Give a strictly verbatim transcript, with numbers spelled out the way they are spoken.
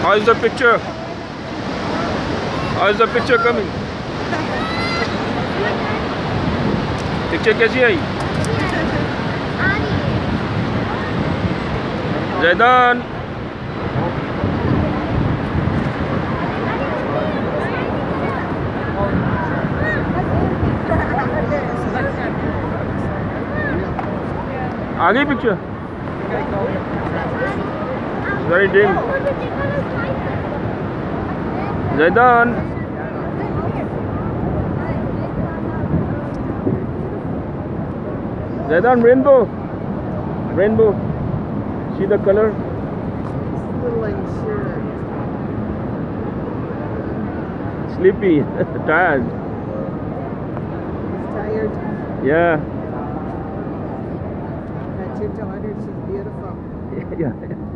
How is the picture? How is the picture coming? Picture कैसी आई? जैदान आ गई picture? Very dim. Zaidan. Zaidan, rainbow. Rainbow. See the color? Little unsure. Sleepy. Tired. He's tired. Yeah. That's your daughter. She's beautiful. Yeah.